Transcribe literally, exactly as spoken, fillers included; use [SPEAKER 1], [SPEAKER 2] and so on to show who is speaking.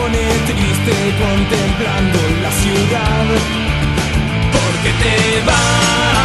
[SPEAKER 1] pone triste contemplando la ciudad. Porque te vas.